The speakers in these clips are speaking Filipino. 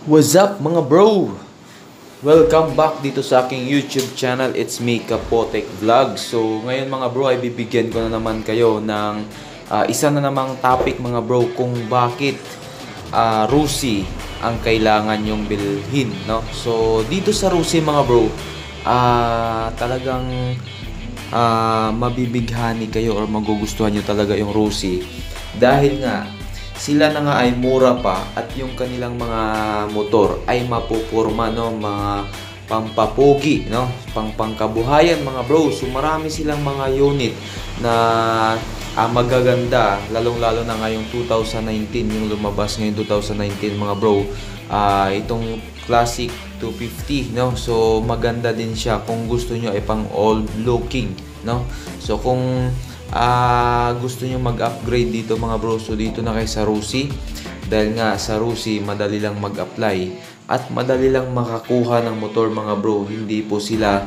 What's up mga bro? Welcome back dito sa aking YouTube channel. It's me, Kapotek Vlog. So ngayon mga bro ay bibigyan ko na naman kayo ng isa na namang topic mga bro, kung bakit Rusi ang kailangan yung bilhin, no? So dito sa Rusi mga bro, talagang mabibighani kayo or magugustuhan nyo talaga yung Rusi dahil nga sila na nga ay mura pa at yung kanilang mga motor ay mapupurma, no, mga pampapogi, no, pangkabuhayan mga bro. So marami silang mga unit na magaganda, lalong-lalo na ngayong 2019, yung lumabas ngayong 2019 mga bro. Itong Classic 250, no. So maganda din siya kung gusto nyo ay pang old looking, no. So kung gusto nyo mag-upgrade dito mga bro, so dito na kayo sa Rusi dahil nga sa Rusi madali lang mag-apply at madali lang makakuha ng motor mga bro. Hindi po sila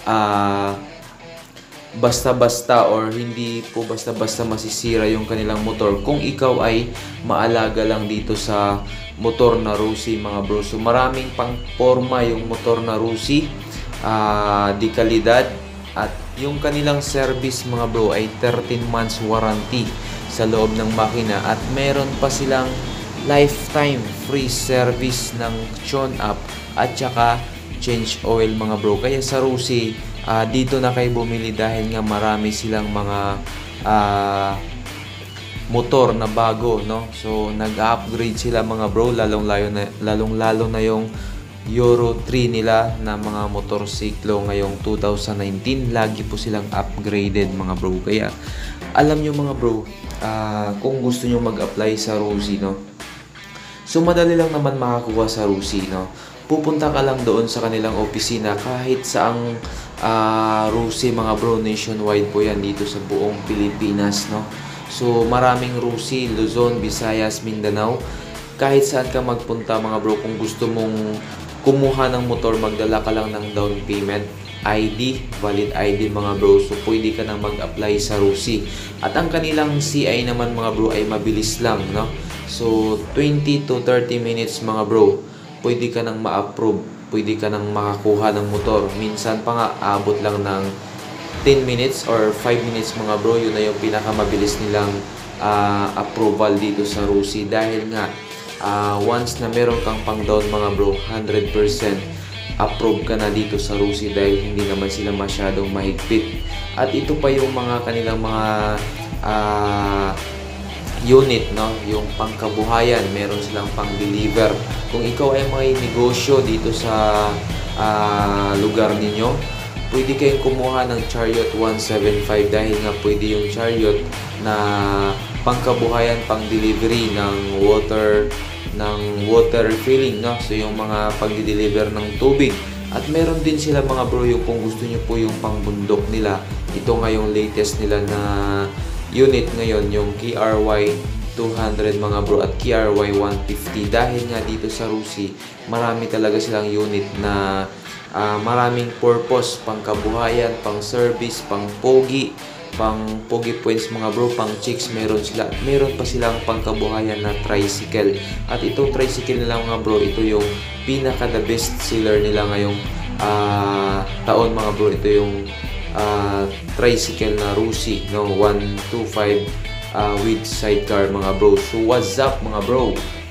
basta-basta or hindi po basta-basta masisira yung kanilang motor kung ikaw ay maalaga lang dito sa motor na Rusi mga bro. So maraming pang forma yung motor na Rusi, di kalidad, at yung kanilang service mga bro ay 13 months warranty sa loob ng makina at meron pa silang lifetime free service ng tune up at saka change oil mga bro. Kaya sa Rusi, dito na kayo bumili dahil nga marami silang mga motor na bago, no? So nag-upgrade sila mga bro, lalong-lalo na yung Euro 3 nila na mga motorsiklo ngayong 2019. Lagi po silang upgraded mga bro. Kaya alam nyo mga bro, kung gusto nyo mag-apply sa Rusi, no, so madali lang naman makakuha sa Rusi, no. Pupunta ka lang doon sa kanilang opisina kahit saang Rusi mga bro. Nationwide po yan dito sa buong Pilipinas, no. So maraming Rusi, Luzon, Visayas, Mindanao. Kahit saan ka magpunta mga bro, kung gusto mong kumuha ng motor, magdala ka lang ng down payment, ID, valid ID mga bro. So pwede ka na mag-apply sa Rusi. At ang kanilang CI naman mga bro ay mabilis lang, no. So 20 to 30 minutes mga bro, pwede ka nang ma-approve, pwede ka nang makakuha ng motor. Minsan pa nga abot lang ng 10 minutes or 5 minutes mga bro. Yun na yung pinakamabilis nilang approval dito sa Rusi dahil nga once na meron kang pang down mga bro, 100% approve ka na dito sa Rusi dahil hindi naman sila masyadong mahigpit. At ito pa yung mga kanilang mga unit, no, yung pangkabuhayan, meron silang pang-deliver. Kung ikaw ay may negosyo dito sa lugar ninyo, pwede kayong kumuha ng Chariot 175 dahil nga pwede yung Chariot na pangkabuhayan, pang-delivery ng water refilling, no? So yung mga pag-deliver ng tubig. At meron din sila mga bro yung kung gusto nyo po yung pangbundok nila. Ito nga yung latest nila na unit ngayon, yung KRY 200 mga bro at KRY 150. Dahil nga dito sa Rusi, marami talaga silang unit na maraming purpose, pang kabuhayan, pang service, pang pogi points mga bro, pang chicks meron sila. Meron pa silang pang kabuhayan na tricycle. At itong tricycle nila mga bro, ito yung pinaka the best seller nila ngayong taon mga bro. Ito yung tricycle na Rusi, no, 125 with sidecar mga bro. So what's up mga bro?